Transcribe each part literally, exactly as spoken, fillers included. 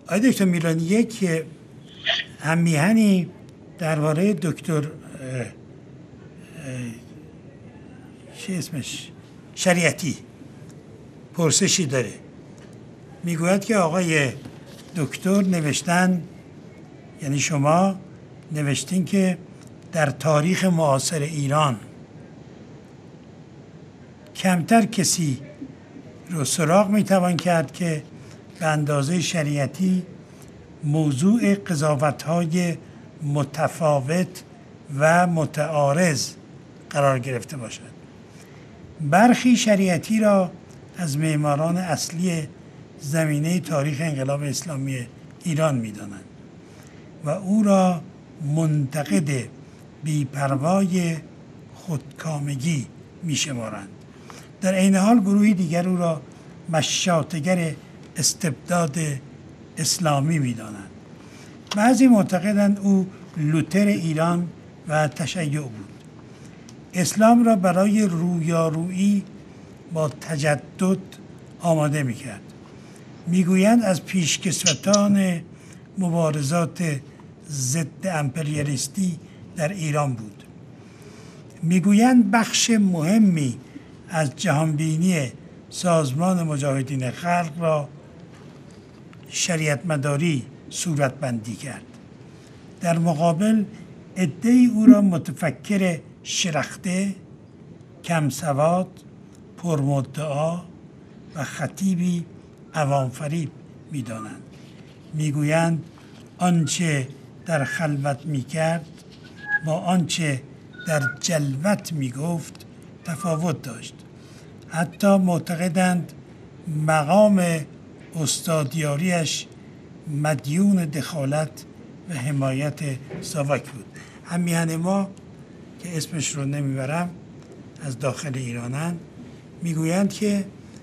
آقای دکتر میلانی، یک همیهنی درباره دکتر چی اسمش شریعتی پرسشی داره. میگوید که آقای دکتر نوشتن، یعنی شما نوشتین که در تاریخ معاصر ایران کمتر کسی رو سراغ میتوان کرد که به اندازه شریعتی موضوع قضاوت‌های متفاوت و متعارض قرار گرفته باشد. برخی شریعتی را از معماران اصلی زمینه تاریخ انقلاب اسلامی ایران می‌دانند و او را منتقد بی‌پروای خودکامگی می‌شمارند. در عین حال گروهی دیگر او را مشاطگر استبداد اسلامی می‌دانند. بعضی معتقدند او لوتر ایران و تشیع بود. اسلام را برای رویارویی با تجدد آماده می‌کرد. می‌گویند از پیشکسوتان مبارزات ضد امپریالیستی در ایران بود. می‌گویند بخش مهمی از جهانبینی سازمان مجاهدین خلق را شریعت مداری صورتبندی کرد. در مقابل عده‌ای او را متفکر شلخته، کم سواد، پرمدعا و خطیبی عوام‌فریب می‌دانند. می‌گویند آنچه در خلوت می‌کرد با آنچه در جلوت می‌گفت تفاوت داشت. حتی معتقدند مقام استادیاریش مدیون دخالت و حمایت ساواک بود. همیهن ما که اسمش رو نمیبرم از داخل ایرانن میگویند که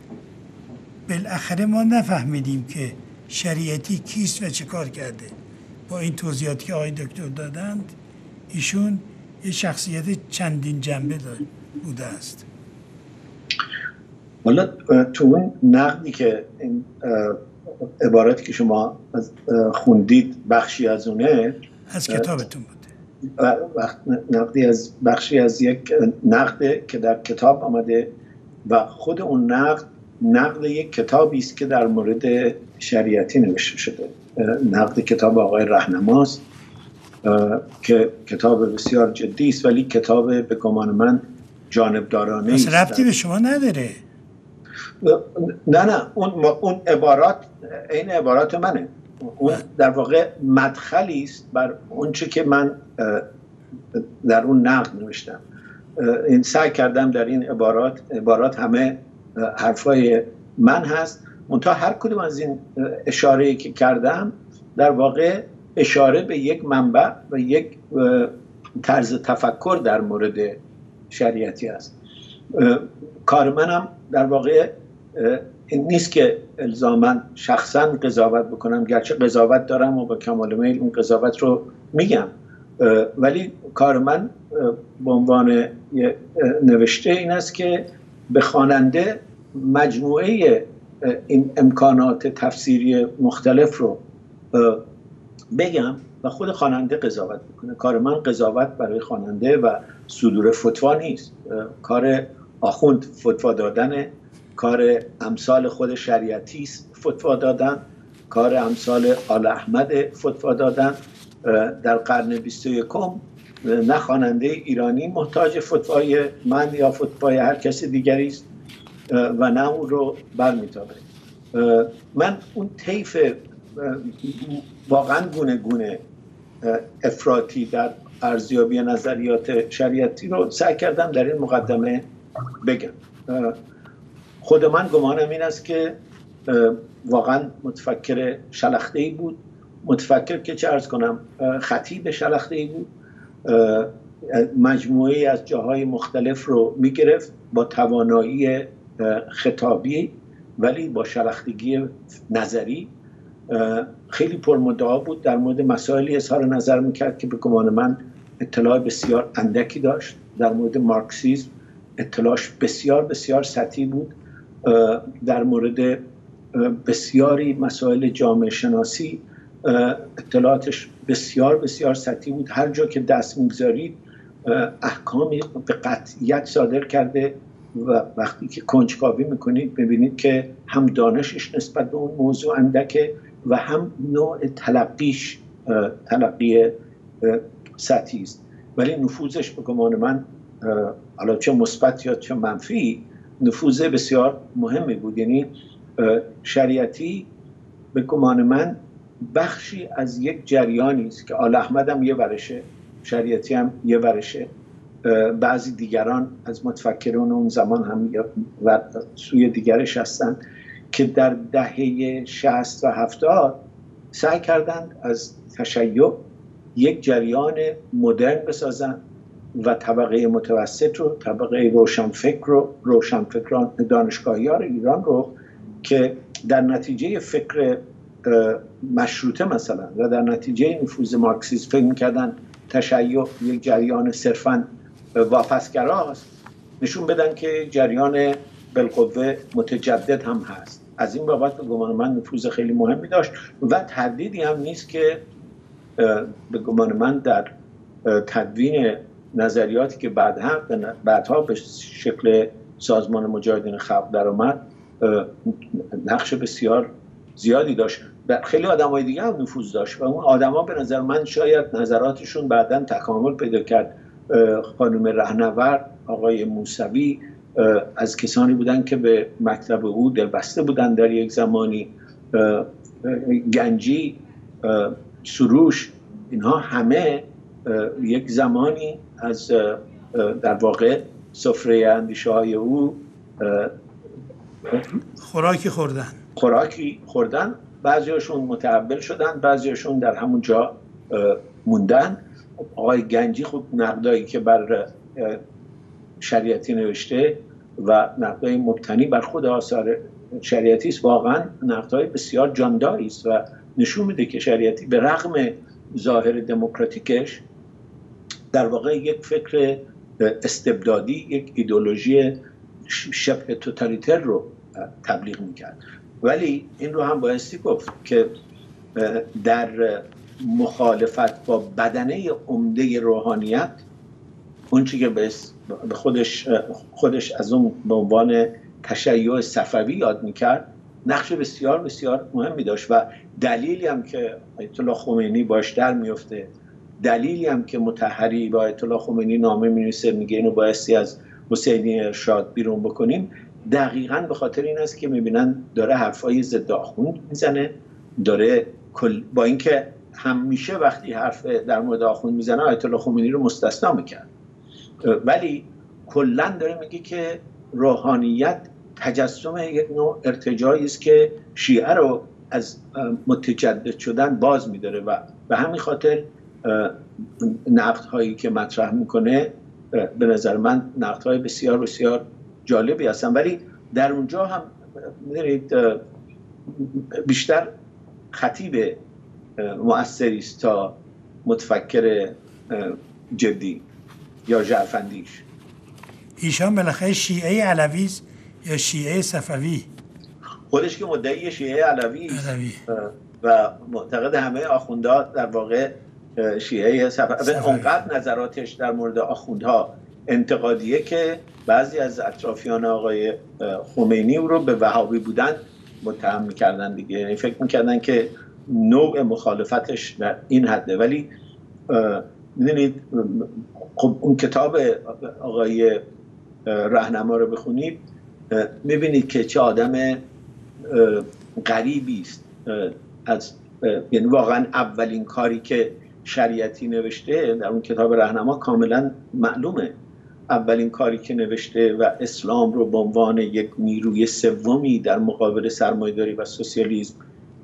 بالاخره ما نفهمیدیم که شریعتی کیست و چه کار کرده. با این توضیحاتی که آقای دکتر دادند ایشون یه شخصیت چندین جنبه بوده است. حالا تو اون نقدی که این عبارتی که شما خوندید بخشی از اونه از کتابتون بوده، نقدی از بخشی از یک نقد که در کتاب آمده و خود اون نقد نقد یک کتابی است که در مورد شریعتی نوشته شده. نقد کتاب آقای رهنماست که کتاب بسیار جدی است، ولی کتاب به گمان من جانبدارانه است. پس ربطی به شما نداره. نه نه اون اون عبارات این عبارات منه. اون در واقع مدخلی است بر اون چه که من در اون نقد نوشتم. این سعی کردم در این عبارات عبارات همه حرفای من هست، منتها هر کدوم از این اشاره‌ای که کردم در واقع اشاره به یک منبع و یک طرز تفکر در مورد شریعتی است. کار منم در واقع این نیست که الزاماً شخصاً قضاوت بکنم، گرچه قضاوت دارم و با کمال میل اون قضاوت رو میگم، ولی کار من به عنوان نوشته این است که به خواننده مجموعه این امکانات تفسیری مختلف رو بگم و خود خواننده قضاوت بکنه. کار من قضاوت برای خواننده و صدور فتوا نیست. کار آخوند فتوا دادن، کار امثال خود شریعتی فتوا دادن، کار امثال آل احمد فتوا دادن. در قرن بیست و یکم نه خواننده ایرانی محتاج فتوای من یا فتوای هر کسی دیگری است و نه اون رو برمیتابه. من اون طیف واقعا گونه گونه افراطی در ارزیابی نظریات شریعتی رو سعی کردم در این مقدمه بگم. خود من گمانم این است که واقعا متفکر شلخته‌ای بود، متفکر که چه عرض کنم خطیب شلخته‌ای بود، مجموعه از جاهای مختلف رو میگرفت با توانایی خطابی ولی با شلختگی نظری. خیلی پرمدعا بود، در مورد مسائلی اظهار نظر میکرد که به گمان من اطلاع بسیار اندکی داشت. در مورد مارکسیسم اطلاعش بسیار بسیار سطحی بود. در مورد بسیاری مسائل جامعه شناسی اطلاعاتش بسیار بسیار سطحی بود. هر جا که دست میگذارید احکامی به قطعیت صادر کرده و وقتی که کنجکاوی میکنید ببینید که هم دانشش نسبت به اون موضوع اندکه و هم نوع تلقیش تلقی سطحی است، ولی نفوذش به گمان من حالا چه مثبت یا چه منفی نفوذ بسیار مهمی بود. یعنی شریعتی به گمان من بخشی از یک جریانی است که آل احمد هم یه ورشه، شریعتی هم یه ورشه، بعضی دیگران از متفکرون اون زمان هم و سوی دیگرش هستند که در دهه شصت و هفتاد سعی کردند از تشیع یک جریان مدرن بسازن و طبقه متوسط رو، طبقه روشنفکر رو، روشنفکران دانشگاهیان ایران رو که در نتیجه فکر مشروطه مثلا و در نتیجه نفوذ مارکسیسم فکر می‌کردن تشیع یک جریان صرفاً واپسگراست، نشون بدن که جریان بالقوه متجدد هم هست. از این بابت به گمان من نفوذ خیلی مهمی داشت و تردیدی هم نیست که به گمان من در تدوین نظریاتی که بعدها بعدها به شکل سازمان مجاهدین خلق در آمد نقش بسیار زیادی داشت. خیلی آدمای دیگه هم نفوذ داشت و اون آدما به نظر من شاید نظراتشون بعداً تکامل پیدا کرد. خانم رهنورد، آقای موسوی از کسانی بودن که به مکتب او دلبسته بودن در یک زمانی، گنجی، سروش، اینها همه یک زمانی از در واقع سفره اندیشه های او خوراکی خوردن خوراکی خوردن بعضیاشون متحول شدن، بعضیاشون در همون جا موندن. آقای گنجی خب نقدایی که بر شریعتی نوشته و نقدای مبتنی بر خود آثار شریعتی است، واقعا نقدای بسیار جانداری است و نشون میده که شریعتی به رغم ظاهر دموکراتیکش در واقع یک فکر استبدادی، یک ایدئولوژی شبه توتالیتر رو تبلیغ میکرد. ولی این رو هم بایستی گفت که در مخالفت با بدنه عمده روحانیت، اون چی که به خودش خودش از اون به عنوان تشیع صفوی یاد میکرد، نقش بسیار بسیار مهمی داشت و دلیلی هم که آیت الله خمینی باش در میفته، دلیلی هم که مطهری با آیت الله خمینی نامه مینویسه میگه اینو بایستی از حسینی ارشاد بیرون بکنیم، دقیقاً به خاطر این است که میبینن داره حرفای ضد آخوند میزنه، داره با اینکه همیشه وقتی حرف در مورد آخوند میزنه آیت الله خمینی رو مستثنا میکرد، ولی کلاً داره میگه که روحانیت تجسم یک نوع ارتجاعی است که شیعه رو از متجدد شدن باز میداره و به همین خاطر نقدهایی که مطرح میکنه به نظر من نقدهای بسیار بسیار جالبی هستن. ولی در اونجا هم می‌دونید بیشتر خطیب مؤثری است تا متفکر جدی یا جعفندیش. ایشان بالاخره شیعه علوی است یا شیعه صفوی؟ خودش که مدعی شیعه علوی است و معتقد همه آخوندها در واقع شیعه صفوی. اونقدر نظراتش در مورد آخوندها انتقادیه که بعضی از اطرافیان آقای خمینی او رو به وهابی بودن متهم میکردن دیگه، یعنی فکر میکردن که نوع مخالفتش در این حده. ولی میدونید خب اون کتاب آقای رهنما رو بخونید میبینید که چه آدم غریبی است. از یعنی واقعا اولین کاری که شریعتی نوشته در اون کتاب رهنما کاملا معلومه، اولین کاری که نوشته و اسلام رو به عنوان یک نیروی سومی در مقابل سرمایه‌داری و سوسیالیسم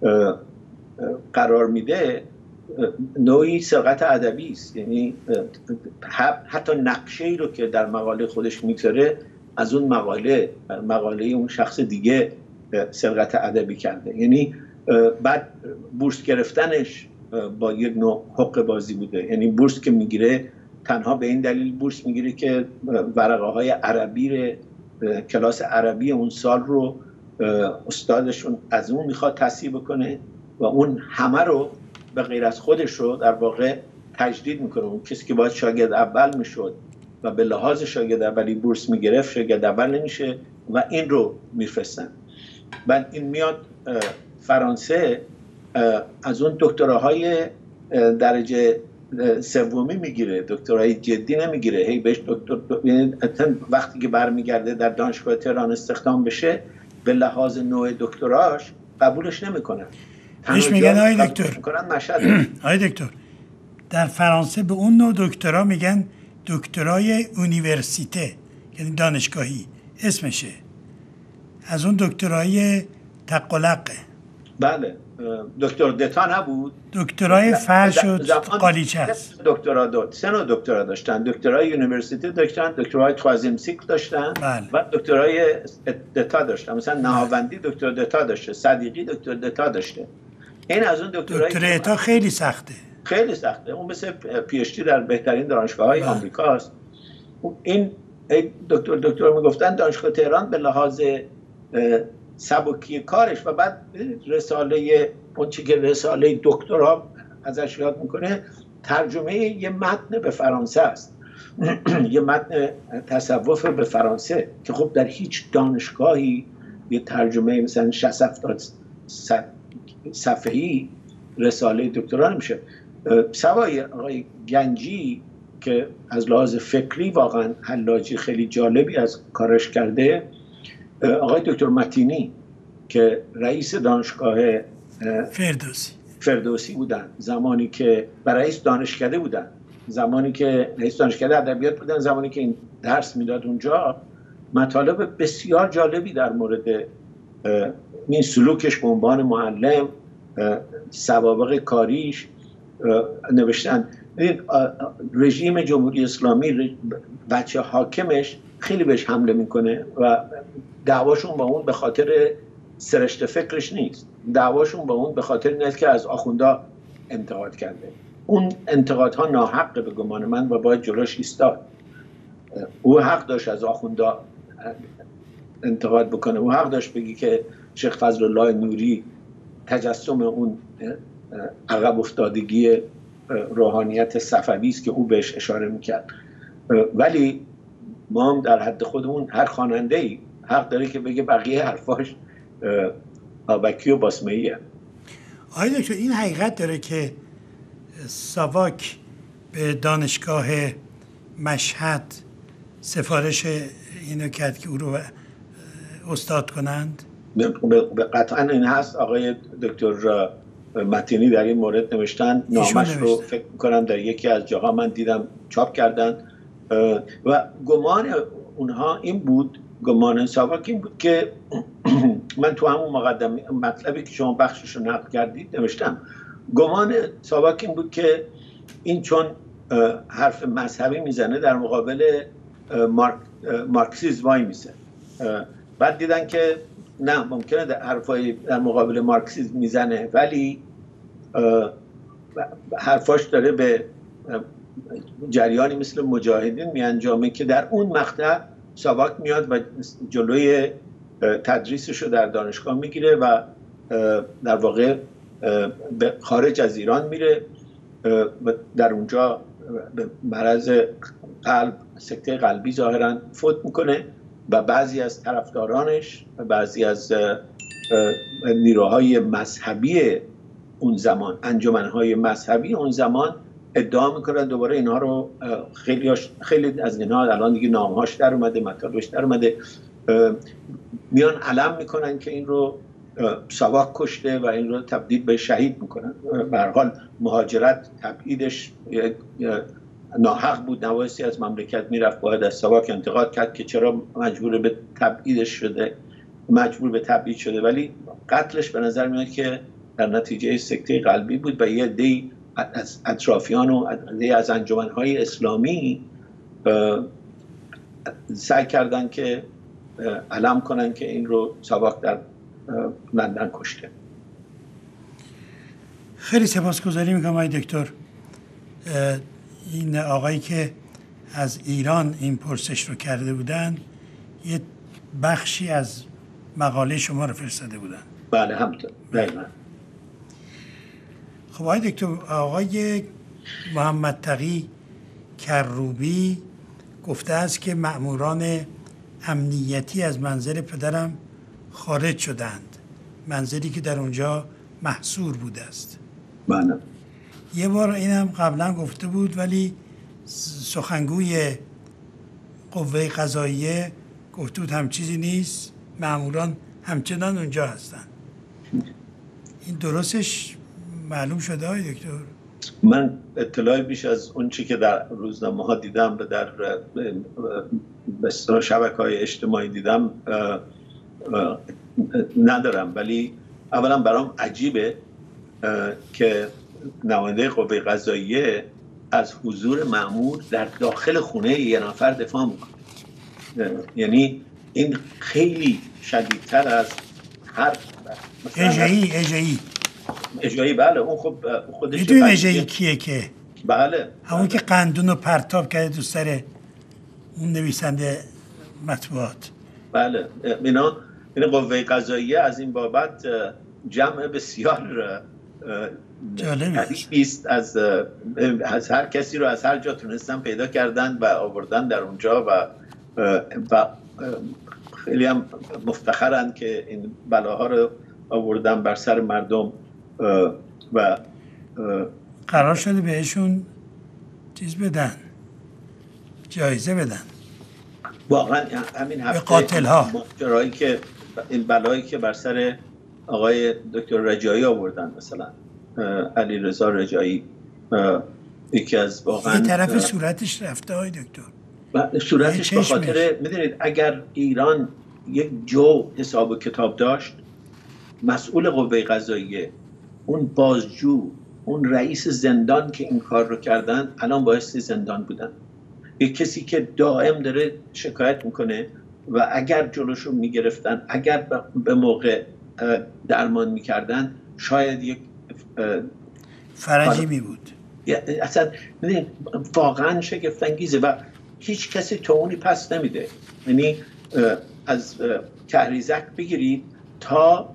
قرار میده نوعی سرقت ادبی است. یعنی حتی نقشه‌ای رو که در مقاله خودش می‌ذاره از اون مقاله مقاله اون شخص دیگه سرقت ادبی کرده. یعنی بعد بورس گرفتنش با یک نوع حق بازی بوده، یعنی بورس که میگیره تنها به این دلیل بورس میگیره که ورقه های عربی کلاس عربی اون سال رو استادشون از اون میخواد تصحیح بکنه و اون همه رو به غیر از خودش رو در واقع تجدید میکنه. اون کسی که باید شاگرد اول میشد و به لحاظ شاگرد اولی بورس میگرفت شاگرد اول نمیشه و این رو میفرستن. بعد این میاد فرانسه، از اون دکتراهای درجه سومی میگیره، دکترای جدی نمیگیره. هی بهش دکتر وقتی که برمیگرده در دانشگاه تهران استخدام بشه به لحاظ نوع دکتراش قبولش نمیکنن. بهش میگن آقای دکتر آقای دکتر در فرانسه به اون نوع دکترا میگن دکترای اونیورسیته، یعنی دانشگاهی اسمشه، از اون دکترای تقلقه. بله، دکتر دتا نبود، دکترای فرش و قالیچه است. دکترا دو سه نوع دکترا داشتن، دکترای یونیورسیته داشتن، دکترای توازیم سیکل داشتن، بله. و دکترای دتا داشتن. مثلا نهاوندی دکتر دتا داشته، صدیقی دکتر دتا داشته. این از اون دکترای دکتر دتا خیلی سخته، خیلی سخته. اون مثل پی اچ دی در بهترین دانشگاه‌های آمریکاست. این دکتر دکتر میگفتن دانشگاه تهران به لحاظ سبکی کارش و بعد رساله اون چی که رساله دکترا ازش یاد میکنه ترجمه یه متن به فرانسه است یه متن تصوف به فرانسه که خب در هیچ دانشگاهی یه ترجمه مثلا شصت هفتاد صفحه‌ای رساله دکترا نمیشه. سوای آقای گنجی که از لحاظ فکری واقعا حلاجی خیلی جالبی از کارش کرده، آقای دکتر متینی که رئیس دانشگاه فردوسی فردوسی بودن زمانی که و رئیس دانشکده بودن زمانی که رئیس دانشکده ادبیات بودن زمانی که این درس میداد اونجا، مطالب بسیار جالبی در مورد این سلوکش به عنوان معلم، سوابق کاریش نوشتن. رژیم جمهوری اسلامی بچه حاکمش خیلی بهش حمله میکنه و دعواشون با اون به خاطر سرشت فکرش نیست، دعواشون با اون به خاطر اینه که از آخوندا انتقاد کرده. اون انتقادها ناحقه به گمان من و باید جلوش ایستاد. او حق داشت از آخوندا انتقاد بکنه، او حق داشت بگی که شیخ فضل الله نوری تجسم اون عقب افتادگی روحانیت صفوی است که او بهش اشاره میکرد. ولی ما هم در حد خودمون هر خواننده‌ای حق داره که بگه بقیه حرفاش آبکی و باسمه‌ایه. آقای دکتر این حقیقت داره که ساواک به دانشگاه مشهد سفارش اینو کرد که او رو استاد کنند؟ به قطعا این هست. آقای دکتر متینی در این مورد نوشتن، نامش رو فکر می‌کنم در یکی از جاها من دیدم چاپ کردن و گمان اونها این بود، گمان ساواک این بود که من تو همون مقدمه مطلبی که شما بخشش رو نقل کردید نوشتم، گمان ساواک این بود که این چون حرف مذهبی میزنه در مقابل مارک، مارکسیسم وای میسه. بعد دیدن که نه، ممکنه در حرفای در مقابل مارکسیسم میزنه ولی حرفاش داره به جریانی مثل مجاهدین میانجامه که در اون مقطع ساواک میاد و جلوی تدریسش رو در دانشگاه میگیره و در واقع به خارج از ایران میره و در اونجا به مرض قلب، سکته قلبی ظاهرا فوت میکنه و بعضی از طرفدارانش و بعضی از نیروهای مذهبی اون زمان، انجمنهای مذهبی اون زمان ادعا میکنن دوباره اینها رو، خیلی خیلی از اینها الان دیگه نامهاش در اومده، مطالبش در اومده، میان علم میکنن که این رو ساواک کشته و این رو تبدیل به شهید میکنن. به هر حال مهاجرت تبعیدش ناحق بود، نوایسی از مملکت میرفت، باید از ساواک انتقاد کرد که چرا مجبور به تبعیدش شده، مجبور به تبعید شده، ولی قتلش به نظر میاد که در نتیجه سکته قلبی بود و یه عده‌ای از اطرافیان و عده‌ای از انجمنهای اسلامی سعی کردن که علم کنن که این رو ساواک در لندن کشته. خیلی سپاسگزاری میکنم آقای دکتر. این آقایی که از ایران این پرسش رو کرده بودن یه بخشی از مقاله شما رو فرستاده بودن. بله همونطور دقیقاً. خب آقای دکتر، آقای محمد تقی کروبی گفته است که مأموران امنیتی از منزل پدرم خارج شدند، منزلی که در اونجا محصور بوده است. بله. یه بار اینم قبلا گفته بود، ولی سخنگوی قوه قضاییه گفته بود هم چیزی نیست، مأموران همچنان اونجا هستن. این درستش معلوم شده های دکتر؟ من اطلاعی بیش از اون چی که در روزنامه ها دیدم و در بسیار شبکه‌های اجتماعی دیدم ندارم، ولی اولا برام عجیبه که نماینده قوه قضاییه از حضور مأمور در داخل خونه یه نفر دفاع میکنه. یعنی این خیلی شدیدتر از هر اجایی اجایی اجایی بله اون خب خودش میدونی اجایی کیه؟ که بله همون که قندون رو پرتاب کرده دوست داره اون نویسنده مطبوعات. بله اینا این قوه قضاییه از این بابت جمع بسیار جالبی است، از از هر کسی رو از هر جا تونستن پیدا کردن و آوردن در اونجا و و خیلی هم مفتخرن که این بلاها رو آوردن بر سر مردم و قرار شده بهشون چیز بدن، جایزه بدن. واقعا همین هفته به قاتل ها ماجرایی که این بلایی که بر سر آقای دکتر رجایی آوردن، مثلا علی رضا رجایی، یکی از واقعا یه طرف صورتش رفته های دکتر، صورتش به خاطر میدونید اگر ایران یک جو حساب و کتاب داشت، مسئول قوه قضاییه، اون بازجو، اون رئیس زندان که این کار رو کردن الان بایستی زندان بودن. یک کسی که دائم داره شکایت میکنه و اگر جلوشو میگرفتن، اگر به موقع درمان میکردن، شاید یک فرجی می بود. اصلا واقعا شگفت انگیزه و هیچ کسی توانی پس نمیده. یعنی از کهریزک بگیرید تا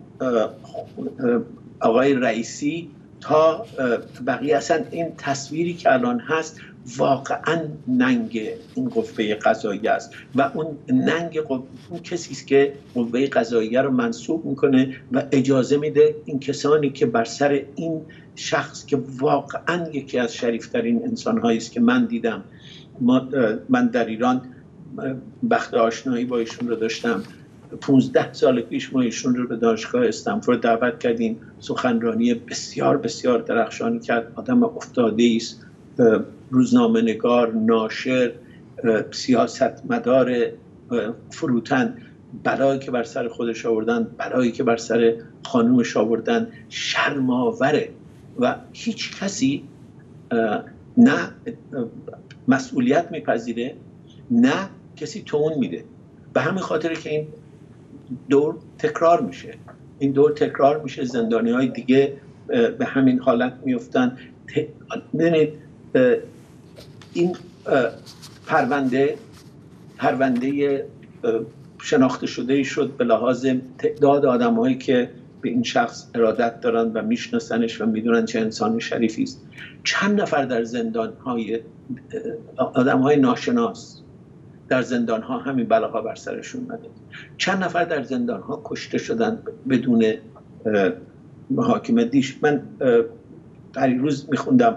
آقای رئیسی تا بقیه، اصلا این تصویری که الان هست واقعا ننگ این قوه قضاییه است و اون ننگ قوه، اون کسی است که قوه قضاییه رو منصوب میکنه و اجازه میده این کسانی که بر سر این شخص که واقعا یکی از شریفترین انسان‌هایی است که من دیدم، من در ایران بخت آشنایی با ایشون رو داشتم، پونزده سال پیش ما ایشون رو به دانشگاه استنفورد دعوت کردیم، سخنرانی بسیار بسیار درخشانی کرد. آدم افتاده است، روزنامه نگار، ناشر، سیاستمدار فروتن. بلایی که بر سر خودش آوردن، بلایی که بر سر خانومش آوردن شرم‌آوره و هیچ کسی نه مسئولیت میپذیره نه کسی تون میده. به همین خاطره که این دور تکرار میشه، این دور تکرار میشه، زندانی های دیگه به همین حالت میفتن. ببینید این پرونده پرونده شناخته شده شد به لحاظ تعداد آدم هایی که به این شخص ارادت دارن و میشناسنش و میدونن چه انسان شریفی است. چند نفر در زندان های آدم های ناشناس در زندان ها همین بلاها بر سرشون اومده، چند نفر در زندان ها کشته شدن بدون محاکمه. دیش من پریروز میخوندم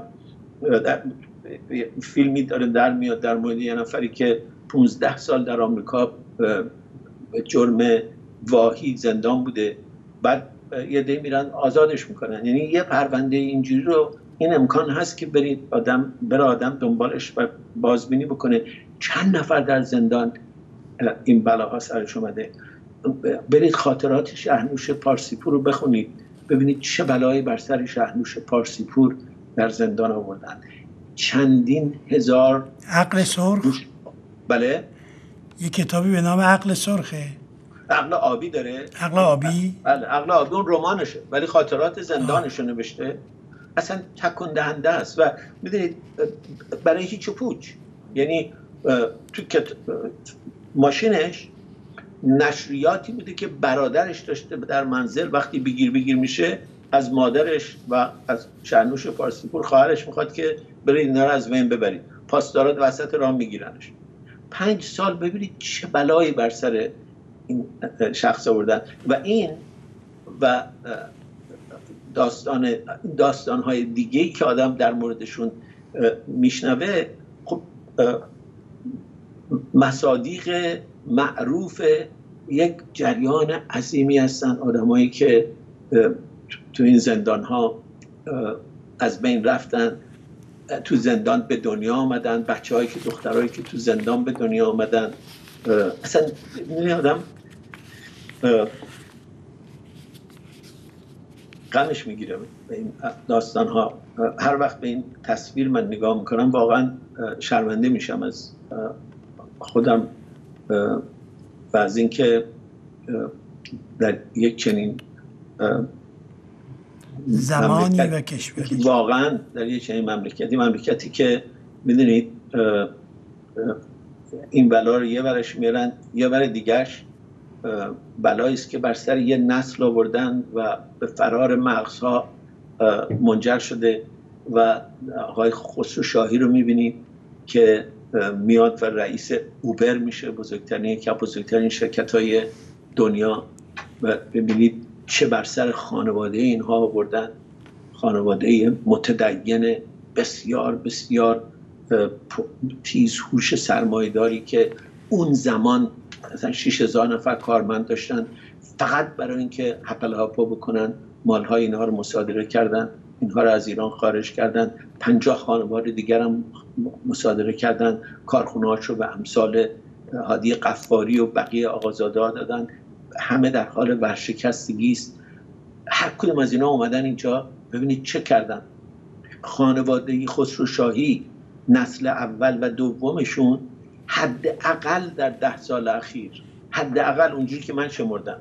فیلمی داره در میاد در مورد یه نفری که پونزده سال در آمریکا به جرم واهی زندان بوده، بعد یه دی میرن آزادش میکنن. یعنی یه پرونده اینجوری رو این امکان هست که برید آدم بره آدم دنبالش و بازبینی بکنه. چند نفر در زندان این بلاها سرش اومده. برید خاطرات شهرنوش پارسیپور رو بخونید، ببینید چه بلایی بر سر شهرنوش پارسیپور در زندان آوردن. چندین هزار عقل سرخ. بله، یه کتابی به نام عقل سرخه. عقل آبی داره. عقل آبی؟ بله عقل آبی اون رمانشه، ولی خاطرات زندانشو نوشته. اصلا تکون دهنده است و میدونید برای هیچ و پوچ. یعنی تو ماشینش نشریاتی بوده که برادرش داشته در منزل وقتی بگیر بگیر میشه از مادرش و از شرنوش پارسیپور خواهرش میخواد که برید اینا رو از بین ببرید، پاسدارات وسط راه میگیرنش. پنج سال ببینید چه بلایی بر سر این شخص آوردن. و این و داستان داستان‌های دیگه‌ای که آدم در موردشون میشنوه، خب مصادیق معروف یک جریان عظیمی هستن، آدمایی که تو این زندان‌ها از بین رفتن، تو زندان به دنیا آمدن، بچه‌هایی که دخترایی که تو زندان به دنیا آمدن. اصلا می‌بینی آدم غمش میگیره به این داستان‌ها. هر وقت به این تصویر من نگاه میکنم واقعا شرمنده میشم از خودم و از اینکه در یک چنین زمانی و کشوری، واقعا در یک چنین مملکتی مملکتی که میدونید این بلا رو یه ورش میارن، یه ور دیگرش بلایی است که بر سر یه نسل آوردن و به فرار مغزها منجر شده. و آقای خسرو شاهی رو میبینید که میاد و رئیس اوبر میشه، بزرگترین یکی از بزرگترین شرکت‌های دنیا، و ببینید چه بر سر خانواده اینها آوردن. خانواده متدین بسیار بسیار تیزهوش سرمایه‌داری که اون زمان مثلا شش هزار نفر کارمند داشتن، فقط برای اینکه حقل هاپا بکنن مالهای اینها رو مصادره کردن، اینها رو از ایران خارج کردن. پنجاه خانواده دیگر هم مصادره کردن، کارخونه‌هاش رو به امثال هادی قفاری و بقیه آقازاده‌ها دادن. همه در حال ورشکستگی است. هر کدوم از اینا اومدن اینجا، ببینید چه کردن. خانواده خسرو شاهی نسل اول و دومشون حداقل در ده سال اخیر، حداقل اونجوری که من شمردم،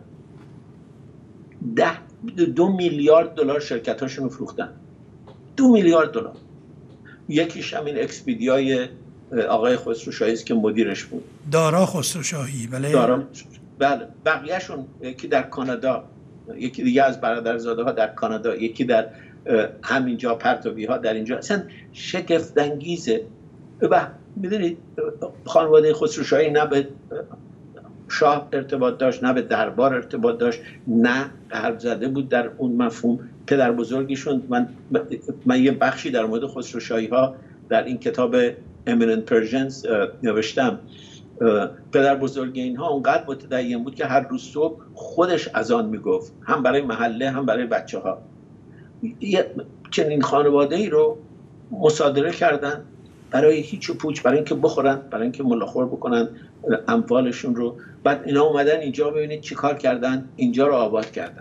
ده دو میلیارد دلار شرکتاشون رو فروختن. دو میلیارد دلار. یکیش همین اکسپیدیای آقای خسرو شاهی است که مدیرش بود، دارا خسرو شاهی. بله دارا. بله. بقیهشون یکی در کانادا، یکی دیگه از برادرزاده ها در کانادا، یکی در همینجا پرتوی ها در اینجا. اصلا شگفت انگیزه. و میدونید خانواده خسرو شاهی نه به شاه ارتباط داشت، نه به دربار ارتباط داشت، نه غرب زده بود در اون مفهوم. پدر بزرگیشون، من من یه بخشی در مورد خسرو شاهی ها در این کتاب Eminent Persians نوشتم. پدر بزرگ اینها اونقدر متدین بود که هر روز صبح خودش اذان میگفت، هم برای محله هم برای بچه ها. چنین خانواده ای رو مصادره کردن برای هیچ و پوچ، برای اینکه بخورن، برای اینکه ملاخور بکنن اموالشون رو. بعد اینا اومدن اینجا، ببینید چی کار کردن، اینجا رو آباد کردن.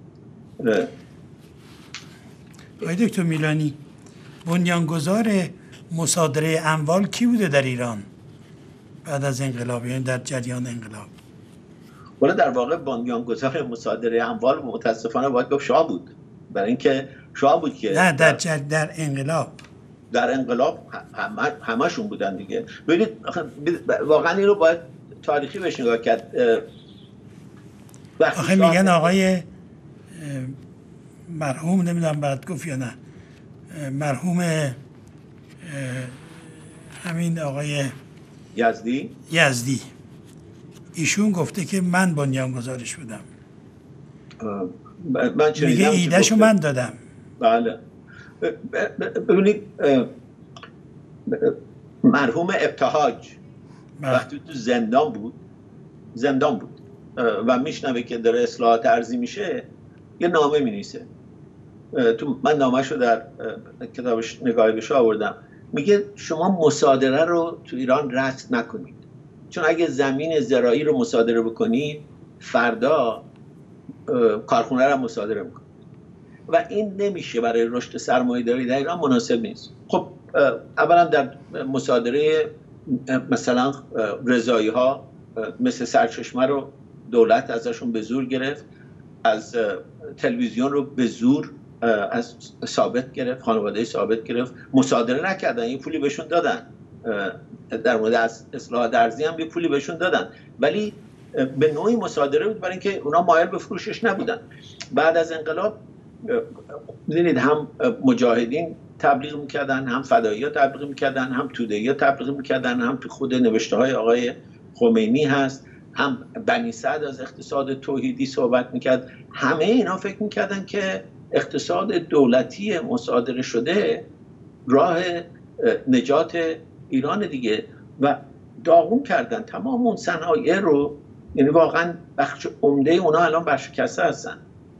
آقای دکتر میلانی، بنیانگذار مصادره اموال کی بوده در ایران بعد از انقلاب، یعنی در جریان انقلاب؟ ولی در واقع بنیانگذار مصادره اموال متاسفانه باید گفت شاه بود، برای اینکه شاه بود که نه در جر... در انقلاب در انقلاب همه همشون بودن دیگه. ببینید واقعا این رو باید تاریخی بهش نگاه کرد. آخه میگن آقای مرحوم، نمیدونم بعد گفت یا نه، مرحوم همین آقای یزدی یزدی ایشون گفته که من بنیانگذارش بودم. من میگه ایدهشو من دادم. بله. ببینید مرحوم ابتهاج وقتی تو زندان بود زندان بود و میشنوه که داره اصلاحات ارضی میشه، یه نامه مینویسه. تو من نامه‌شو در کتابش نگاهی بهش آوردم. میگه شما مصادره رو تو ایران رد نکنید، چون اگه زمین زراعی رو مصادره بکنید فردا کارخونه رو مصادره میکنید و این نمیشه، برای رشد سرمایه‌داری در ایران مناسب نیست. خب اولا در مصادره مثلا رضایی ها مثل سرچشمه رو دولت ازشون به زور گرفت، از تلویزیون رو به زور از ثابت گرفت، خانواده ثابت گرفت، مصادره نکردن، یه پولی بهشون دادن. در مورد از اصلاحات ارضی هم یه پولی بهشون دادن، ولی به نوعی مصادره بود، برای اینکه اونا مایل به فروشش نبودن. بعد از انقلاب می‌دونید هم مجاهدین تبلیغ میکردن، هم فدایی‌ها تبلیغ میکردن، هم توده‌ای‌ها تبلیغ میکردن، هم تو خود نوشته‌های آقای خمینی هست، هم بنی سعد از اقتصاد توحیدی صحبت میکرد. همه اینا فکر میکردن که اقتصاد دولتی مصادره شده راه نجات ایران دیگه و داغون کردن تمام اون صنایع رو. یعنی واقعا بخش عمده اونا الان برشکسته هستن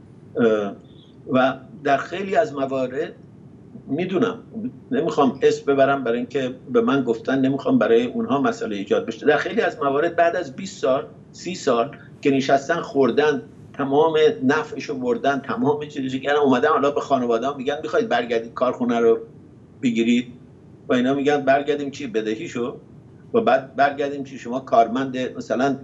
و در خیلی از موارد میدونم، نمیخوام اسم ببرم برای اینکه به من گفتن نمیخوام برای اونها مسئله ایجاد بشه، در خیلی از موارد بعد از بیست سال سی سال که نشستن خوردن تمام نفعشو بردن، تمام چیزی کردن، اومدن حالا به خانواده‌ها میگن میخواید برگردید کارخونه رو بگیرید و اینا میگن برگردیم چی بدهیشو و بعد برگردیم چی شما کارمند مثلا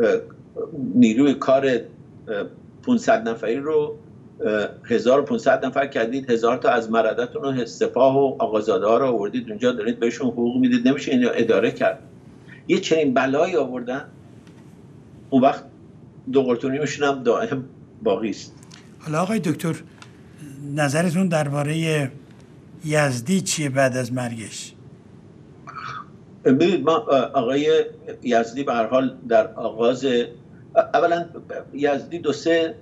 نیروی کار پانصد نفری رو هزار و پانصد نفر کردید، هزار تا از مردتون رو سپاه و آقازاده ها رو آوردید اونجا دارید بهشون حقوق میدید، نمیشه اینو اداره کرد. یه چنین بلایی آوردن، اون وقت دو قرتونی میشونم دائم باقی است. حالا آقای دکتر نظرتون درباره یزدی چیه بعد از مرگش؟ ببینید ما آقای یزدی به هر حال در آغاز، اولا یزدی دو سه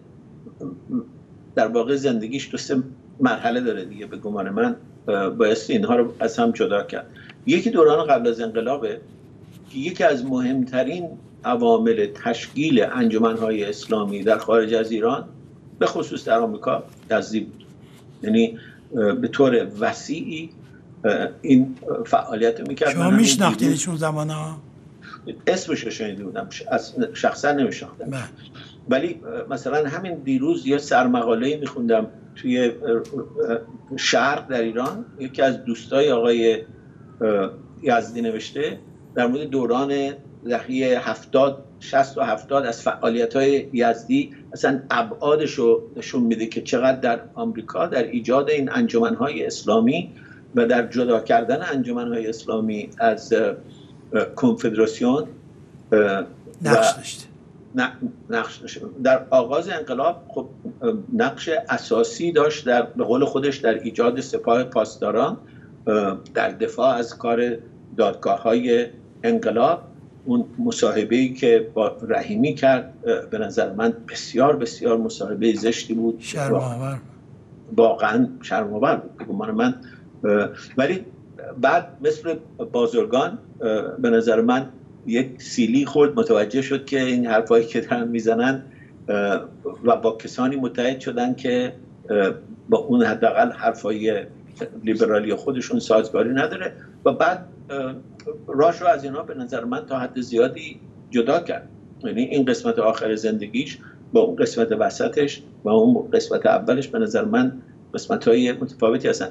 در واقع زندگیش دو سه مرحله داره دیگه، به گمان من بایستی اینها رو از هم جدا کرد. یکی دوران قبل از انقلابه که یکی از مهمترین عوامل تشکیل انجمن‌های اسلامی در خارج از ایران به خصوص در آمریکا یزدی بود. یعنی به طور وسیعی این فعالیت رو میکرد. شما میشناختیدش اون زمان ها؟ اسمش رو شنیده بودم، شخصا نمیشناختم، ولی مثلا همین دیروز یه سرمقاله‌ای میخوندم توی شرق در ایران، یکی از دوستای آقای یزدی نوشته در مورد دوران دهه هفتاد شصت و هفتاد از فعالیت‌های یزدی، اصلا ابعادش رو نشون میده که چقدر در آمریکا در ایجاد این انجمن‌های اسلامی و در جدا کردن انجمن‌های اسلامی از کنفدراسیون نقش داشت. نقش داشت. در آغاز انقلاب خب نقش اساسی داشت در به قول خودش در ایجاد سپاه پاسداران، در دفاع از کار دادگاه‌های انقلاب. اون مصاحبه‌ای که با رحیمی کرد به نظر من بسیار بسیار مصاحبه زشتی بود، شرم‌آور، واقعا شرم‌آور بود به گمان من. ولی بعد مثل بازرگان به نظر من یک سیلی خورد، متوجه شد که این حرفایی که دارن میزنن و با کسانی متحد شدن که با اون حداقل حرفای لیبرالی خودشون سازگاری نداره و بعد راش رو از اینا به نظر من تا حد زیادی جدا کرد. یعنی این قسمت آخر زندگیش با اون قسمت وسطش و اون قسمت اولش به نظر من قسمت‌های متفاوتی هستن.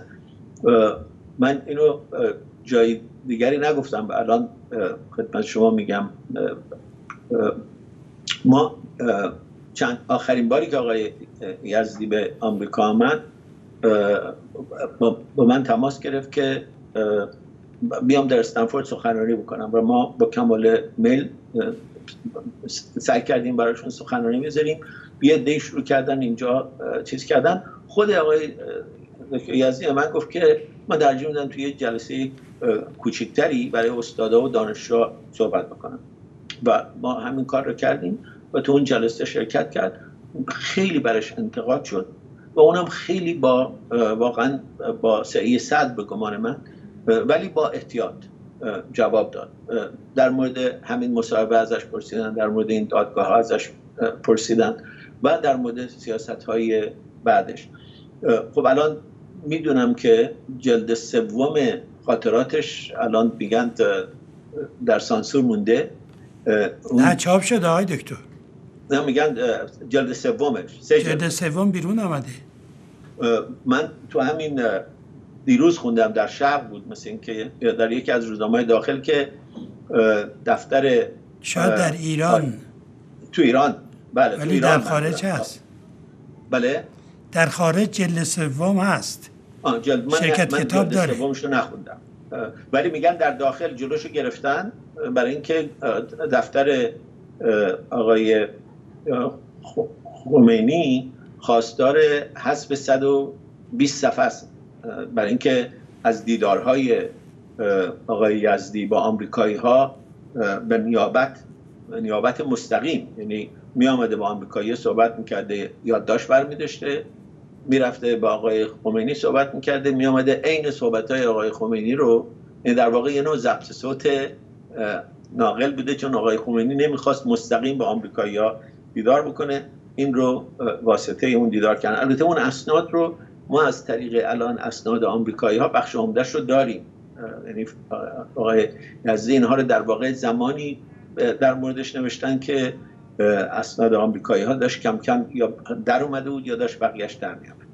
من اینو جای دیگری نگفتم و الان خدمت شما میگم. ما چند آخرین باری که آقای یزدی به آمریکا آمد با من تماس گرفت که بیام در استنفورد سخنرانی بکنم و ما با کمال میل سعی کردیم براشون سخنرانی بذاریم. یه دی شروع کردن اینجا چیز کردن. خود آقای یزدی من گفت که ما ترجیح میدم توی یه جلسه کوچکتری برای استادا و دانشجوها صحبت بکنم و ما همین کار رو کردیم و تو اون جلسه شرکت کرد. خیلی برش انتقاد شد و اونم خیلی با واقعا با سعی صد به گمان من ولی با احتیاط جواب داد. در مورد همین مصاحبه ازش پرسیدن، در مورد این دادگاه ها ازش پرسیدن و در مورد سیاست های بعدش. خب الان میدونم که جلد سوم خاطراتش الان میگن در سانسور مونده. نه چاپ شده آقای دکتر. نه میگن جلد سومش. جلد سوم بیرون آمده. من تو همین دیروز خوندم در شرق بود، مثل این که در یکی از روزنامه‌های داخل که دفتر شاید در ایران تو ایران بله ولی در خارج هست. بله در خارج جلد سوم هست. آه جلد من شرکت من کتاب جلد داره. سومش رو نخوندم ولی میگن در داخل جلوشو گرفتن برای اینکه دفتر آقای خمینی خواستار حذف صد و بیست صفحه است، برای اینکه از دیدارهای آقای یزدی با آمریکایی ها به نیابت نیابت مستقیم، یعنی می آمده با آمریکایی صحبت میکرده، یادداشت برمی داشته، میرفته با آقای خمینی صحبت میکرده، می آمده عین صحبت های آقای خمینی رو، یعنی در واقع یه نوع ضبط صوت ناقل بوده، چون آقای خمینی نمیخواست مستقیم با آمریکایی ها دیدار بکنه، این رو واسطه اون دیدار کردن. البته اون اسناد رو ما از طریق الان اسناد آمریکایی ها بخش عمده‌اش رو داریم، یعنی آقای یزدی اینها رو در واقع زمانی در موردش نوشتن که اسناد آمریکایی ها داشت کم کم یا در اومده بود یا داشت بقیه‌اش در می آمد.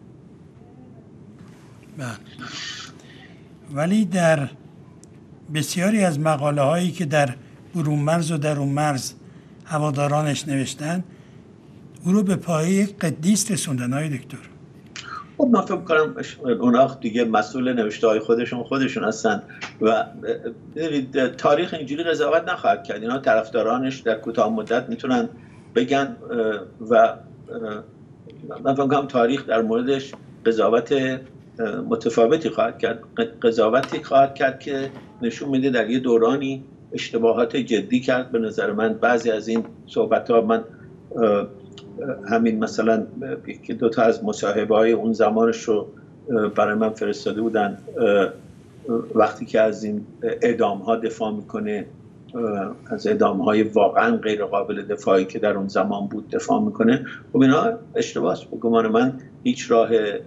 ولی در بسیاری از مقاله هایی که در برون مرز و درون مرز هوادارانش نوشتن، او رو به پایه یک قدیس رسوندن های دکتر. خب من فکر کنم اونا دیگه مسئول نوشته های خودشون خودشون هستن و تاریخ اینجوری قضاوت نخواهد کرد. اینا طرفدارانش در کوتاه مدت میتونن بگن و من فکر کنم تاریخ در موردش قضاوت متفاوتی خواهد کرد، قضاوتی خواهد کرد که نشون میده در یه دورانی اشتباهات جدی کرد. به نظر من بعضی از این صحبت ها، من همین مثلا که دو تا از مصاحبه های اون زمانش رو برای من فرستاده بودن، وقتی که از این اعدام ها دفاع میکنه، از اعدام های واقعا غیر قابل دفاعی که در اون زمان بود دفاع میکنه، خب اینا اشتباهه. به گمان من هیچ راه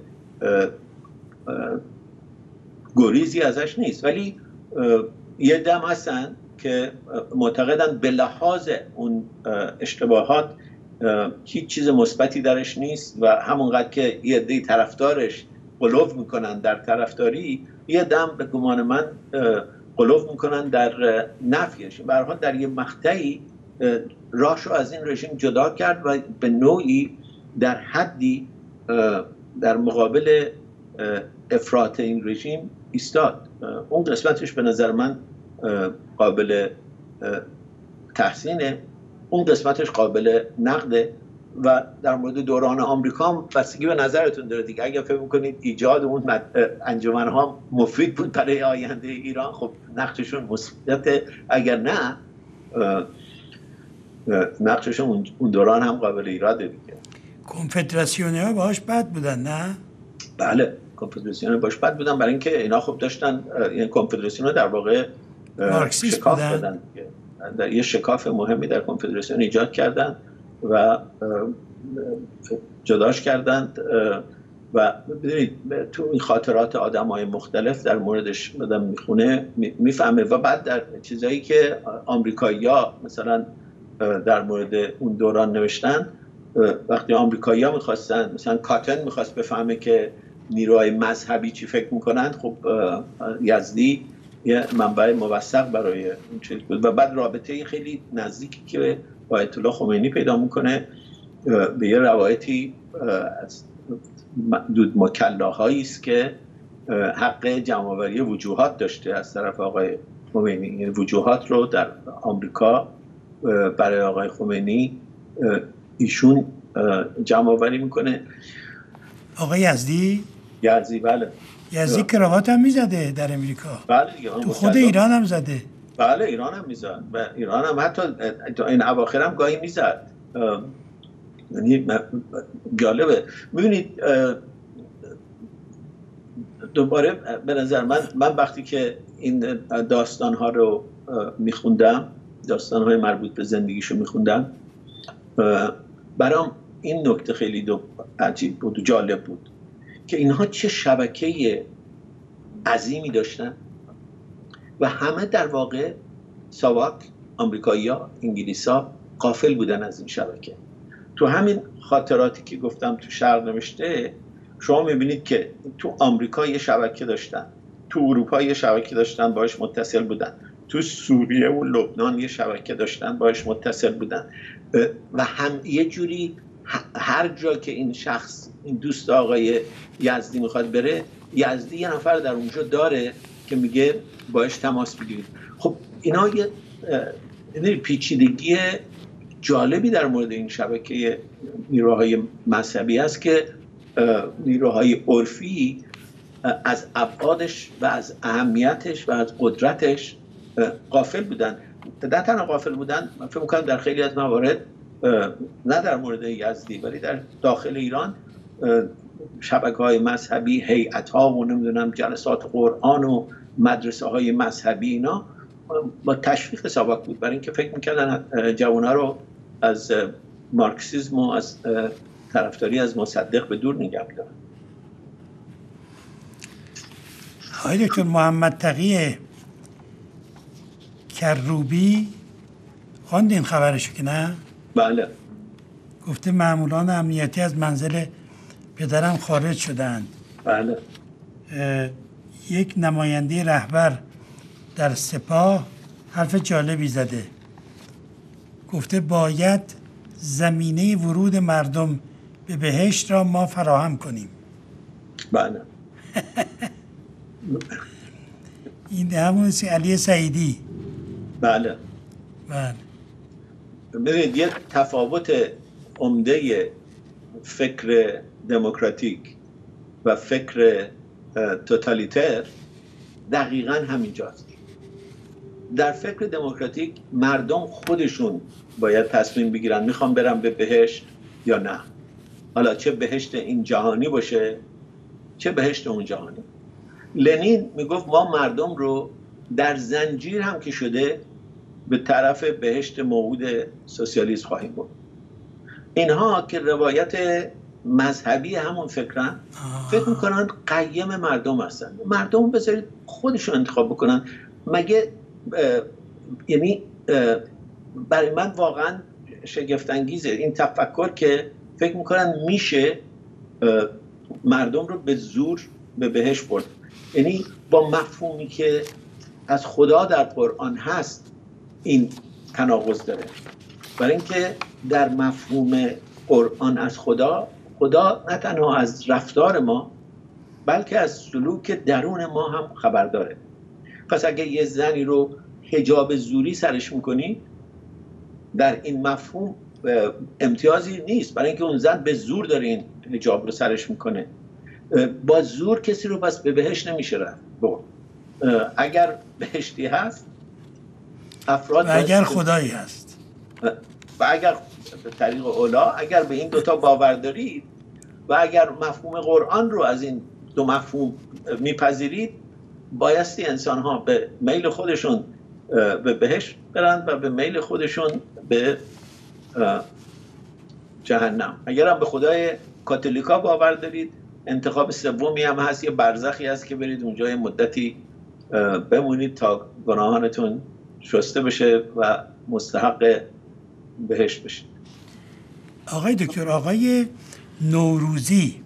گریزی ازش نیست، ولی یه دم هستن که معتقدن به لحاظ اون اشتباهات هیچ چیز مثبتی درش نیست و همونقدر که یه عده طرفدارش غلو میکنن در طرفداری، یه دم به گمان من غلو میکنن در نفیش. به هر حال در یه مقطعی راهشو از این رژیم جدا کرد و به نوعی در حدی در مقابل افراط این رژیم ایستاد. اون قسمتش به نظر من قابل تحسینه، اون قسمتش قابل نقده و در مورد دوران آمریکا هم بستگی به نظرتون داره دیگه. اگر فکر میکنید ایجاد اون انجمن‌ها مفید بود برای آینده ایران، خب نقششون مثبته، اگر نه نقششون اون دوران هم قابل ایراده دیگه. کنفدراسیون‌ها باهاش بد بودن نه؟ بله، کنفدراسیون باش بد بودن، برای اینکه اینا خب داشتن، یعنی کنفدراسیون در واقع شکاف دادن، در یه شکاف مهمی در کنفدراسیون ایجاد کردن و جداش کردند و ببینید تو این خاطرات آدم‌های مختلف در موردش آدم میخونه میفهمه. و بعد در چیزایی که آمریکایی‌ها مثلا در مورد اون دوران نوشتن، وقتی آمریکایی‌ها میخواستن، مثلا کاتن میخواست بفهمه که نیروهای مذهبی چی فکر میکنن، خب یزدی یه منبع موثق برای اون چیز بود و بعد رابطه خیلی نزدیکی که با آیت الله خمینی پیدا میکنه به یه روایتی از دود مکلاهایی است که حق جمع‌آوری وجوهات داشته از طرف آقای خمینی. یعنی وجوهات رو در آمریکا برای آقای خمینی ایشون جمع‌آوری میکنه. آقای یزدی؟ یزدی بله. یزدی کراوات هم میزده در امریکا. بله دیگه. تو خود ایران هم زده. بله ایران هم میزد و ایران هم حتی این اواخر هم گاهی میزد. یعنی جالبه. ببینید دوباره به نظر من من وقتی که این داستان ها رو میخوندم، داستان های مربوط به زندگیشو میخوندم، برام این نکته خیلی دو عجیب بود و جالب بود که اینها چه شبکه عظیمی داشتن و همه در واقع ساواک، آمریکایی‌ها، انگلیس‌ها غافل بودن از این شبکه. تو همین خاطراتی که گفتم تو شرق نوشته، شما میبینید که تو آمریکا یه شبکه داشتن، تو اروپا یه شبکه داشتن باهاش متصل بودن، تو سوریه و لبنان یه شبکه داشتن باهاش متصل بودن و هم یه جوری هر جا که این شخص، این دوست آقای یزدی میخواد بره، یزدی یه نفر در اونجا داره که میگه باهاش تماس بگیرید. خب اینا یه پیچیدگی جالبی در مورد این شبکه نیروهای مذهبی است که نیروهای عرفی از ابعادش و از اهمیتش و از قدرتش غافل بودن. نه تنها غافل بودن، من فکر می‌کنم در خیلی از موارد، نه در مورد یزدی ولی در داخل ایران، شبکه‌های مذهبی، هیئت‌ها و نمیدونم جلسات قرآن و مدرسه های مذهبی اینا با تشویق ساواک بود، برای اینکه فکر میکردن جوان‌ها رو از مارکسیسم و از طرفداری از مصدق به دور نگه می‌دارن. آقای دکتر محمد تقی کروبی خواندین خبرشو که نه؟ بله. گفته ماموران امنیتی از منزل پدرم خارج شدند. بله. یک نماینده رهبر در سپاه حرف جالبی زده، گفته باید زمینه ورود مردم به بهشت را ما فراهم کنیم. بله. این همون علی سعیدی. بله. بله. ببینید یک تفاوت عمده فکر دموکراتیک و فکر توتالیتر دقیقاً همینجاست. در فکر دموکراتیک مردم خودشون باید تصمیم بگیرن میخوام برم به بهشت یا نه، حالا چه بهشت این جهانی باشه چه بهشت اون جهانی. لنین میگفت ما مردم رو در زنجیر هم که شده به طرف بهشت موعود سوسیالیسم خواهیم برد. اینها که روایت مذهبی همون فکرن، فکر میکنن قیم مردم هستن. مردم بذارید خودشون انتخاب بکنن. مگه یعنی برای من واقعا شگفت انگیزه این تفکر که فکر میکنن میشه مردم رو به زور به بهشت برد. یعنی با مفهومی که از خدا در قرآن هست این تناقض داره. برای اینکه در مفهوم قرآن از خدا، خدا نه تنها از رفتار ما بلکه از سلوک درون ما هم خبر داره. پس اگه یه زنی رو حجاب زوری سرش میکنی، در این مفهوم امتیازی نیست، برای اینکه اون زن به زور داره این حجاب رو سرش میکنه. با زور کسی رو پس به بهشت نمیشه رفت. اگر بهشتی هست افراد و اگر خدایی هست و اگر به طریق اولا اگر به این دوتا باور دارید و اگر مفهوم قرآن رو از این دو مفهوم میپذیرید، بایستی انسان ها به میل خودشون به بهشت برن و به میل خودشون به جهنم. اگر هم به خدای کاتولیکا باور دارید، انتخاب سومی هم هست، یه برزخی هست که برید اونجا یه مدتی بمونید تا گناهانتون شسته بشه و مستحق بهشت بشید. آقای دکتر، آقای نوروزی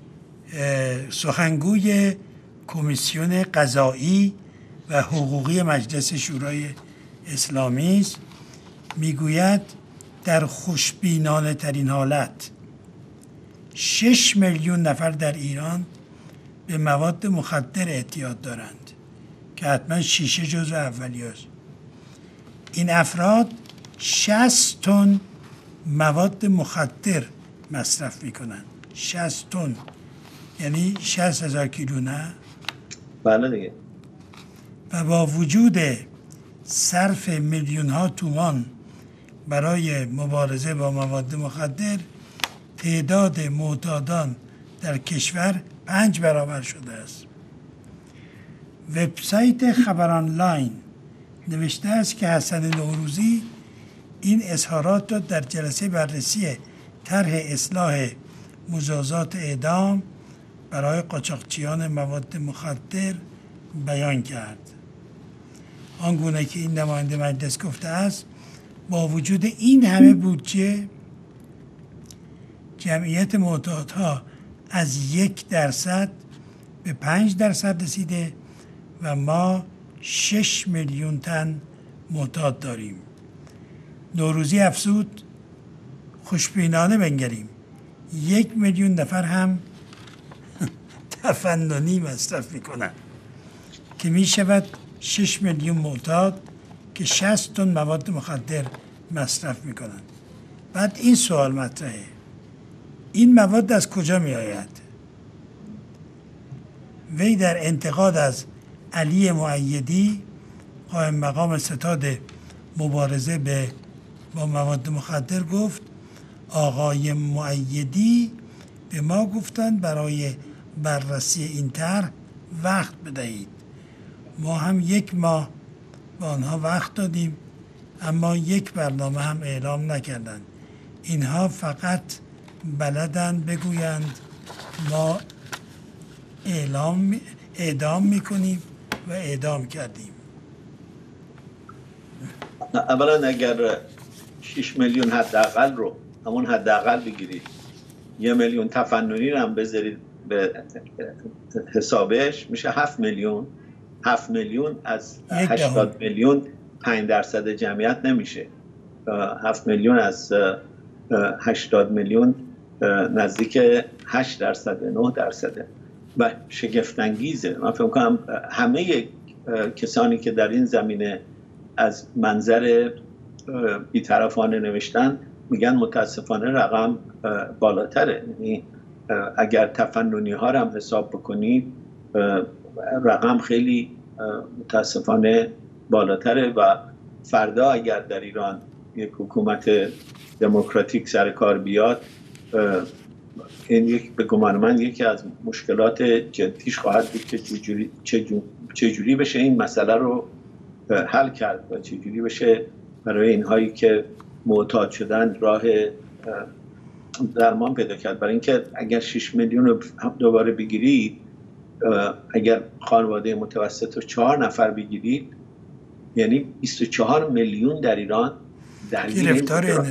سخنگوی کمیسیون قضایی و حقوقی مجلس شورای اسلامی است، میگوید در خوشبینانه ترین حالت شش میلیون نفر در ایران به مواد مخدر اعتیاد دارند که حتما شیشه جزو اولیاست. این افراد شصت تن مواد مخدر مصرف میکنن. شصت تن یعنی شصت هزار کیلو، نه؟ بله دیگه. و با وجود صرف میلیون ها تومان برای مبارزه با مواد مخدر، تعداد معتادان در کشور پنج برابر شده است. وبسایت خبر آنلاین نوشته است که حسن نوروزی این اظهارات را در جلسه بررسی طرح اصلاح مجازات اعدام برای قاچاقچیان مواد مخدر بیان کرد. آنگونه که این نماینده مجلس گفته است، با وجود این همه بودجه، جمعیت معتادها از یک درصد به پنج درصد رسیده و ما شش میلیون تن معتاد داریم. نوروزی افزود خوشبینانه بنگریم، یک میلیون نفر هم تفننی مصرف میکنن که میشود شش میلیون معتاد که شصت تن مواد مخدر مصرف میکنن. بعد این سوال مطرحه، این مواد از کجا می آید؟ وی در انتقاد از علی مؤیدی قائم مقام ستاد مبارزه به با مواد مخدر گفت آقای مؤیدی به ما گفتند برای بررسی این طرح وقت بدهید. ما هم یک ماه به آنها وقت دادیم اما یک برنامه هم اعلام نکردند. اینها فقط بلدن بگویند ما اعلام اعدام میکنیم و اعدام کردیم. اولا اگر شش میلیون حداقل رو همون حداقل بگیرید، یه میلیون تفننی رو هم بذارید به حسابش، میشه هفت میلیون. هفت میلیون از هشتاد میلیون پنج درصد جمعیت نمیشه. هفت میلیون از هشتاد میلیون نزدیک هشت درصد، نه درصده و شگفت‌انگیزه. من فکر کنم همه کسانی که در این زمینه از منظر بی‌طرفانه نوشتن میگن متاسفانه رقم بالاتره. یعنی اگر تفننی ها رو هم حساب بکنید رقم خیلی متاسفانه بالاتره و فردا اگر در ایران یک حکومت دموکراتیک سر کار بیاد، این یک به گمان من یکی از مشکلات جدیش خواهد بود که چجوری چجوری بشه این مسئله رو حل کرد و چجوری بشه برای اینهایی که معتاد شدن راه درمان پیدا کرد. برای اینکه اگر شش میلیون رو دوباره بگیرید، اگر خانواده متوسط رو چهار نفر بگیرید، یعنی بیست و چهار میلیون در ایران گرفتار.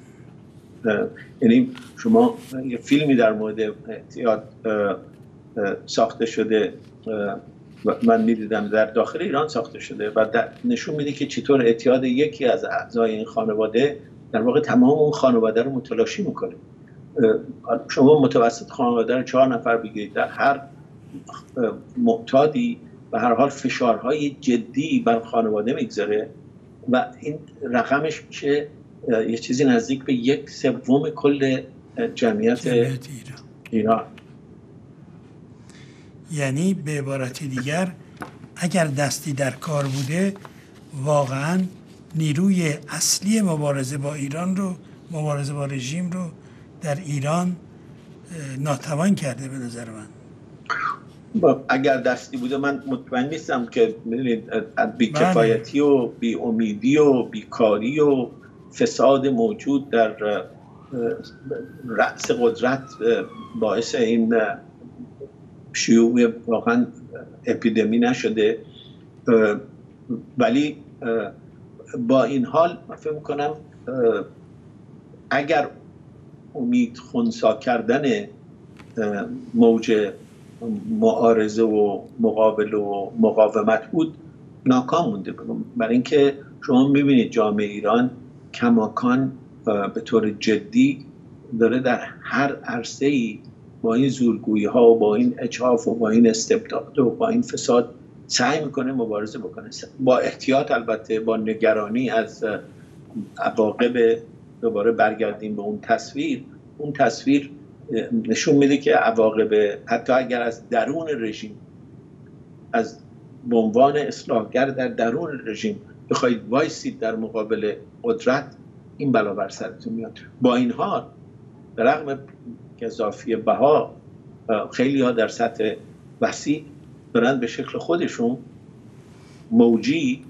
یعنی شما یه فیلمی در مورد اعتیاد ساخته شده، من میدیدم در داخل ایران ساخته شده و نشون میده که چطور اعتیاد یکی از اعضای این خانواده در واقع تمام اون خانواده رو متلاشی میکنه. شما متوسط خانواده رو چهار نفر بگیرید، در هر معتادی به هر حال فشارهای جدی بر خانواده میگذاره و این رقمش میشه یه چیزی نزدیک به یک سوم کل جمعیت ایران. یعنی به عبارت دیگر اگر دستی در کار بوده، واقعا نیروی اصلی مبارزه با ایران رو، مبارزه با رژیم رو در ایران ناتوان کرده به نظر من. اگر دستی بوده، من مطمئن نیستم که می‌دونید بی‌کفایتی و بی‌امیدی و بیکاری و فساد موجود در رأس قدرت باعث این شیوع واقعا اپیدمی نشده. ولی با این حال من فکر می‌کنم اگر امید خنثی کردن موج معارضه و مقابله و مقاومت بود، ناکام مونده. برای اینکه شما می‌بینید جامعه ایران کماکان به طور جدی داره در هر عرصه‌ای با این زورگویی ها و با این اجحاف و با این استبداد و با این فساد سعی میکنه مبارزه بکنه، با احتیاط البته، با نگرانی از عواقب. دوباره برگردیم به اون تصویر، اون تصویر نشون میده که عواقب حتی اگر از درون رژیم، از به عنوان اصلاحگر در درون رژیم بخواید وایسید در مقابل قدرت، این بلا بر سرتون میاد. با این حال به رغم اضافی بها، خیلی ها در سطح وسیع دارن به شکل خودشون موجی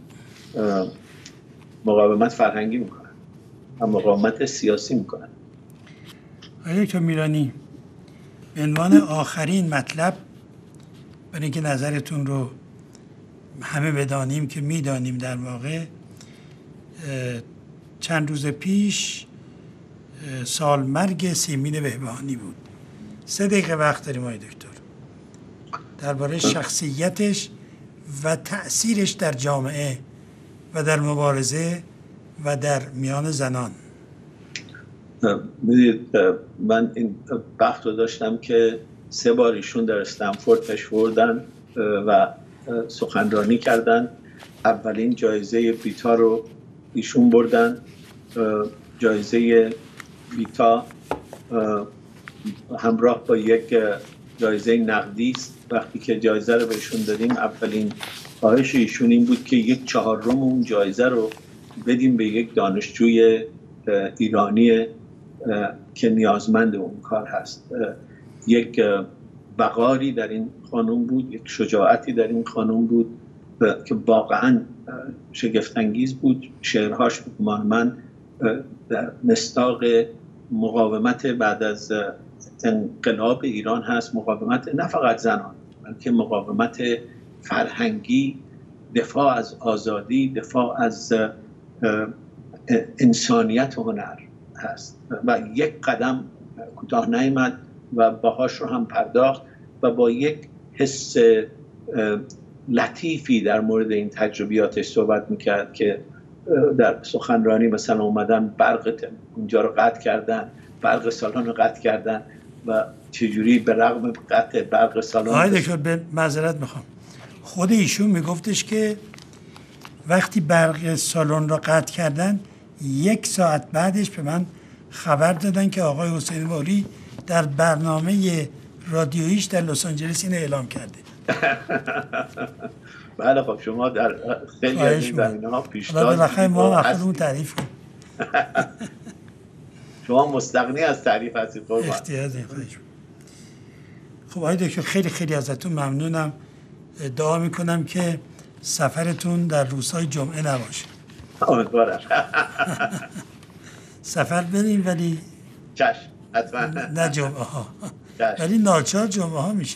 مقاومت فرهنگی میکنن و مقاومت سیاسی میکنن. آقای دکتر میرانی، به عنوان آخرین مطلب، برای اینکه نظرتون رو همه بدانیم که میدانیم، در واقع چند روز پیش سالمرگ سیمین بهبهانی بود. سه دقیقه وقت داریم آقای دکتر درباره شخصیتش و تأثیرش در جامعه و در مبارزه و در میان زنان. میدید من این بخت رو داشتم که سه بار ایشون در استنفورد پژمردن و سخنرانی کردن. اولین جایزه بیتا رو ایشون بردن، جایزه ویتا همراه با یک جایزه نقدی است. وقتی که جایزه رو بهشون دادیم اولین خواهش ایشون این بود که یک چهارم اون جایزه رو بدیم به یک دانشجوی ایرانی که نیازمند اون کار هست. یک وقاری در این خانم بود، یک شجاعتی در این خانم بود که واقعا شگفت‌انگیز بود. شعرهاش بگمان من در مصداق مقاومت بعد از انقلاب ایران هست، مقاومت نه فقط زنان بلکه مقاومت فرهنگی، دفاع از آزادی، دفاع از انسانیت و هنر هست و یک قدم کوتاه نیامد و باهاش رو هم پرداخت و با یک حس لطیفی در مورد این تجربیاتش صحبت میکرد که در سخنرانی مثلا اومدن برق اونجا رو قطع کردن، برق سالن رو قطع کردن و چجوری به رغم قطع برق سالن. آقای دکتر به معذرت میخوام، خود ایشون میگفتش که وقتی برق سالن رو قطع کردن یک ساعت بعدش به من خبر دادن که آقای حسین والی در برنامه رادیویش در لس آنجلس اینو اعلام کرده. بله خب شما در خیلی از این زمینه‌ها پیشتاز بالاخره ما اخرون تعریف کنیم. شما مستغنی از تعریف هستید قربان. احتیاط نکنید. خب آقای دکتر خیلی خیلی ازتون ممنونم. دعا میکنم که سفرتون در روزهای جمعه نباشه. امیدوارم. سفر بریم ولی چشم حتما نه جمعه ها، ولی ناچار جمعه ها میشه.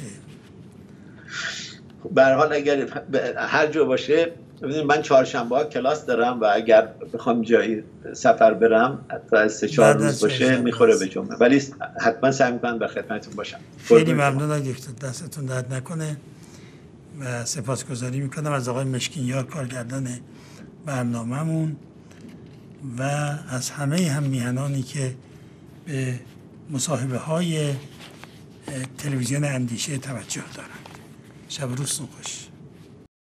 به هر حال اگر هر جا باشه، من چهارشنبه ها کلاس دارم و اگر بخوام جایی سفر برم حتی از سه چهار روز باشه میخوره به جمعه، ولی حتما سعی میکنم در خدمتتون باشم. خیلی ممنون آقای دکتر، دستتون درد نکنه و سپاسگزاری میکنم از آقای مشکینیار کارگردان برنامه‌مون و از همه هم میهنانی که به مصاحبه های تلویزیون اندیشه توجه دارند. شب و روزتون خوش.